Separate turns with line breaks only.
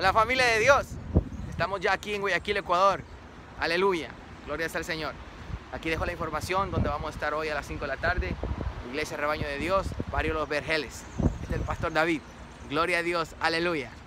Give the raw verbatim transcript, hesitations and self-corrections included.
la familia de Dios. Estamos ya aquí en Guayaquil, Ecuador. Aleluya. Gloria sea al Señor. Aquí dejo la información donde vamos a estar hoy a las cinco de la tarde. Iglesia Rebaño de Dios, Barrio Los Vergeles. Este es el pastor David. Gloria a Dios. Aleluya.